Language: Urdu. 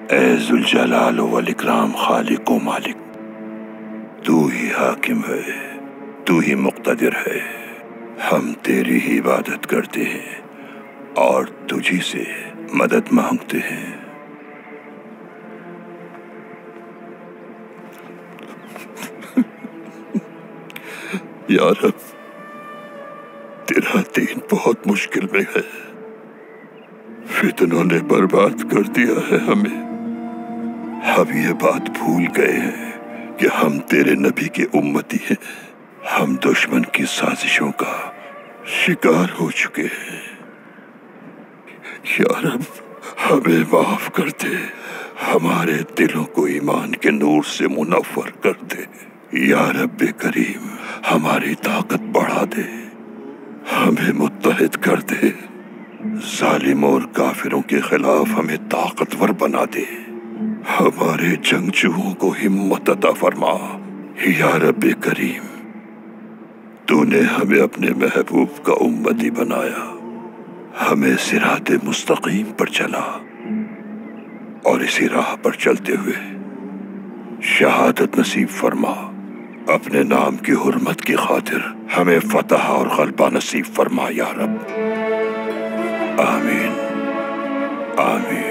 اے ذوالجلال والاکرام خالق و مالک، تو ہی حاکم ہے، تو ہی مقتدر ہے، ہم تیری ہی عبادت کرتے ہیں اور تجھی سے مدد مانگتے ہیں۔ یا رب، تیرا دین بہت مشکل میں ہے، فتنوں نے برباد کر دیا ہے ہمیں۔ ہم یہ بات بھول گئے ہیں کہ ہم تیرے نبی کے امتی ہیں، ہم دشمن کی سازشوں کا شکار ہو چکے ہیں۔ یا رب، ہمیں معاف کر دے، ہمارے دلوں کو ایمان کے نور سے منور کر دے۔ یا رب کریم، ہماری طاقت بڑھا دے، ہمیں متحد کر دے، ظالموں اور کافروں کے خلاف ہمیں طاقتور بنا دے، ہمارے جنگجوؤں کو ہمت عطا فرما۔ یا رب کریم، تو نے ہمیں اپنے محبوب کا امتی بنایا، ہمیں صراط مستقیم پر چلا اور اسی راہ پر چلتے ہوئے شہادت نصیب فرما۔ اپنے نام کی حرمت کی خاطر ہمیں فتح اور غلبہ نصیب فرما یا رب۔ آمین آمین۔